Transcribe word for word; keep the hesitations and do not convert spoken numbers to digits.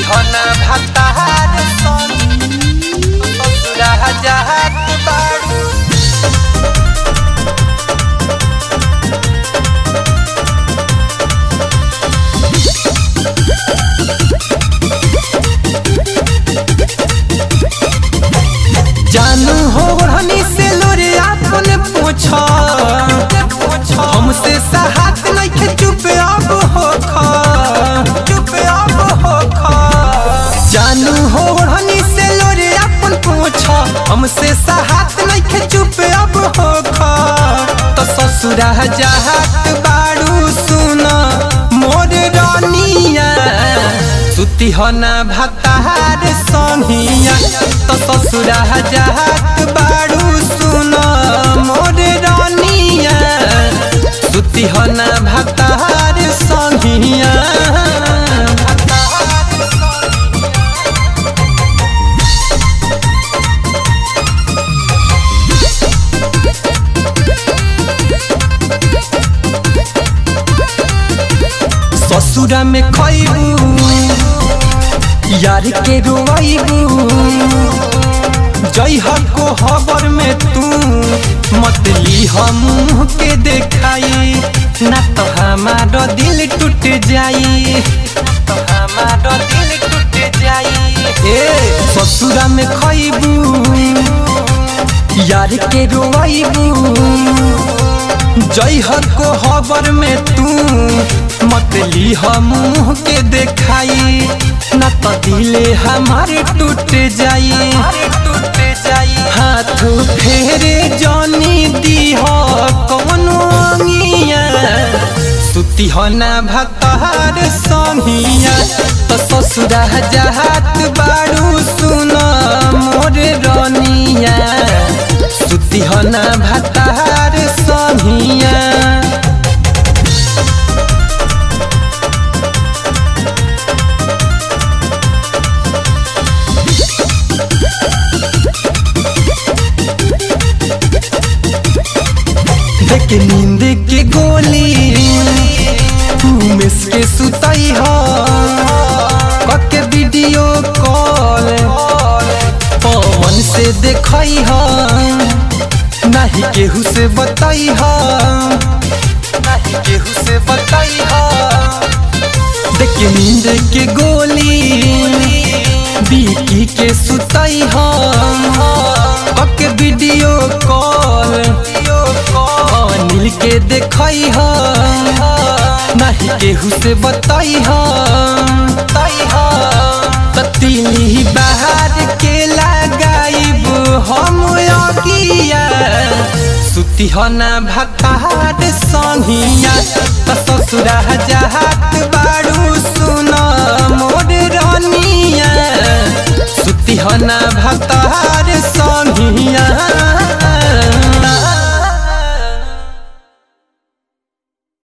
सुतिहना भातार ससुरा जात बाड़ू जानू हो हनी से लोरे आपने पूछा हमसे साहत नहीं के चुप अब हो खा चुप अब हो खा जानू हो हनी से लोरे आपन पूछा हमसे साहत नहीं के चुप अब हो खा तो ससुरा जात बाड़ू सुना मोर रानिया सुतिहना भातार संघिया तो ससुरा जात बाड़ू सुना मोर रानिया सुतिहना भातार संघिया ससुरा में खैबू यार के रोइबू जय को खबर में तू मतली हम के देखाई ना तो हमारा दिल टूट जाई तो हमारा दिल टूट जाई ए ससुरा में खैबू यार के रोइबू जय को खबर में तू मतली हम के देखाई ना तो दिले हमारे टूट जाई टूट जाई हाथ फेरे जानी दी हो कौनो अंगिया सुतिहना भातार संघिया तो ससुरा जात बाड़ू सुना मोर रानिया सुतिहना भातार संघिया के नींद के गोली उमेश के सुताई हो कके वीडियो कॉल पवन से देखई हो नहीं केहू से बताई हो नहीं केहू से बताई हो देख के नींद के गोली बीकी के सुताई हो कके वीडियो कॉल अनिल के देखई हो नहीं केहू से बताई हो ततीली बाहर के लगाइब हम अगिया सुतिहना भातार संघिया तो ससुरा जात बाड़ू सुना मोर रानिया सुतिहना भातार